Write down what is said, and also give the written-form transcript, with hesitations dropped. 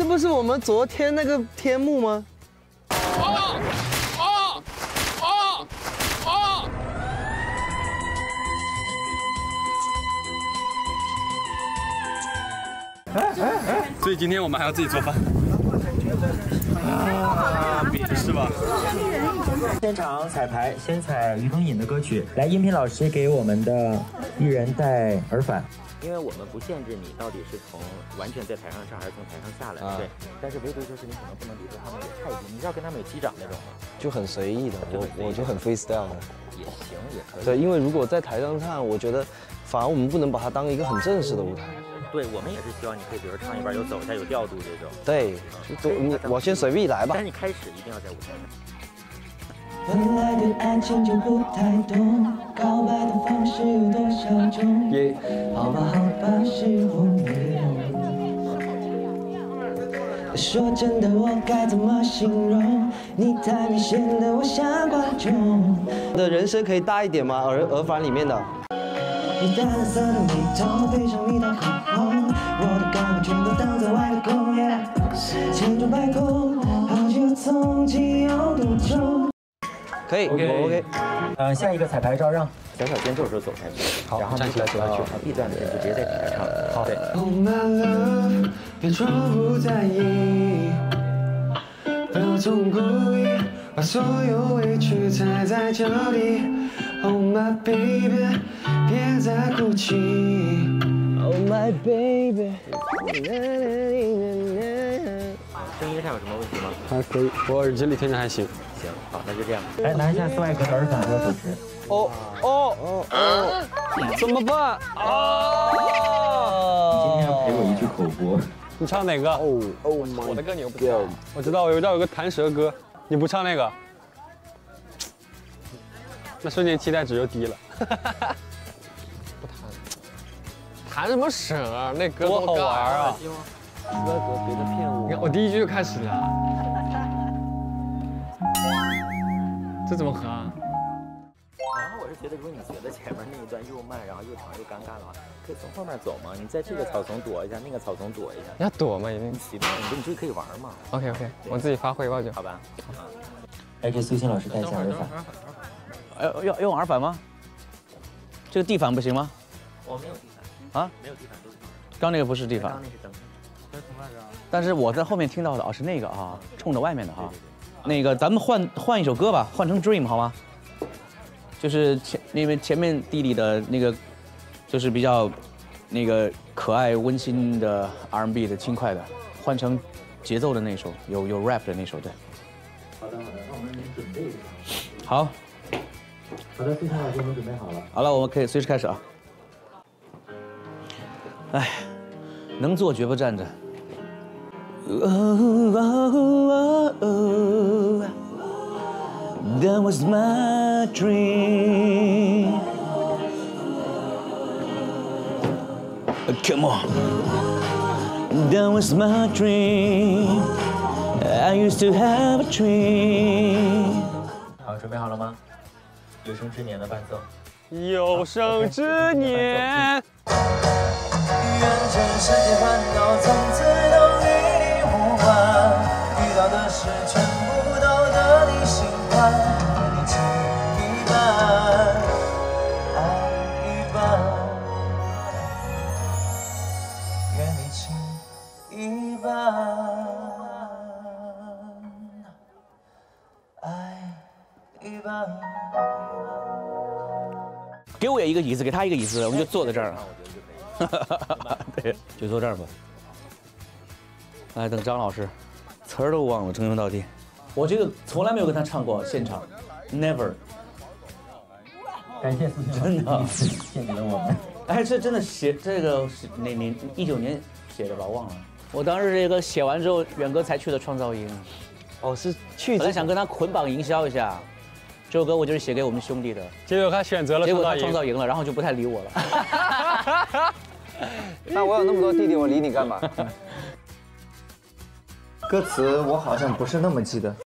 不是我们昨天那个天幕吗？ 所以今天我们还要自己做饭。不是吧？ 现场彩排，先采于东引的歌曲。来，音频老师给我们的艺人带耳返。因为我们不限制你到底是从完全在台上唱还是从台上下来，对。但是唯独就是你可能不能离着他们也太近，你是要跟他们有击掌那种吗？ 就很随意的，我就很 freestyle 的。 也行，也可以。 对，因为如果在台上唱，我觉得反而我们不能把它当一个很正式的舞台。 对，我们也是希望你可以，比如唱一半有走一下，有调度这种。 对，我先随意来吧。 但是你开始一定要在舞台上。 本来对爱情就不太懂，告白的方式有多少种？好吧，好吧，是我没懂。说真的，我该怎么形容？你太明显的，我像观众。 我的人声可以大一点吗？耳返里面的。 你淡色的眉头配上一道口红，我的感觉全都挡在外的空夜，千疮百孔，好奇和从今有多重？ 可以 ，OK。 下一个彩排照让小小间奏的时候走下去， 好， 然后站起来走下去。 然后 B 段的人就直接在底下唱。好，对。 Oh my love， 别装不在意，不要总故意把所有委屈踩在脚底。Oh my baby， 别再哭泣。Oh my baby。 声音上有什么问题吗？ 还可以，我耳机里听着还行。 行，好，那就这样。来拿一下斯外格的耳返给我主持。 怎么办？ 今天要赔我一句口播。 你唱哪个？我的歌你又不知道。我知道，我知道有个弹舌歌，你不唱那个，那瞬间期待值就低了。不弹什么舌？那歌多好玩啊！ 哥哥，别再骗我！ 你看，我第一句就开始了，这怎么合啊？ 然后我是觉得，如果你觉得前面那一段又慢，然后又长又尴尬的话，可以从后面走嘛。你在这个草丛躲一下，那个草丛躲一下。 要躲吗？一定。 随便，你就可以玩嘛。 OK， 我自己发挥吧就。 好吧。来，给苏欣老师带一下耳返。要用耳返吗？这个地反不行吗？我没有地反。啊？没有地反都是。刚那个不是地反。刚那是灯。但是我在后面听到的是那个啊，冲着外面的哈。那个咱们换一首歌吧，换成 Dream 好吗？就是前面弟弟的那个，就是比较那个可爱温馨的 R&B 的轻快的，换成节奏的那首，有 rap 的那首，对。好的，那我们准备一下。好。好的，苏晴老师，我们准备好了。好了，我们可以随时开始啊。哎，能坐绝不站着。That was my dream. Come on. That was my dream. I used to have a dream. 好，准备好了吗？有生之年的伴奏。 有生之年。 愿全世界烦恼从此都与你无关，遇到的事全部都得你喜欢，愿你情一半，爱一半，愿你情一半，爱一半。 给我一个椅子，给他一个椅子，我们就坐在这儿。对，就坐这儿吧。来，等张老师，词儿都忘了，称兄道弟。我这个从来没有跟他唱过现场 ，never。感谢苏晴，真的献给了我们。哎，这真的写这个是哪年？19年写的吧，忘了。我当时这个写完之后，远哥才去的创造营。 哦，是去。 本来想跟他捆绑营销一下。这首歌我就是写给我们兄弟的， 结果他选择了结果他创造营了，然后就不太理我了。 那我有那么多弟弟，我理你干嘛？歌词我好像不是那么记得。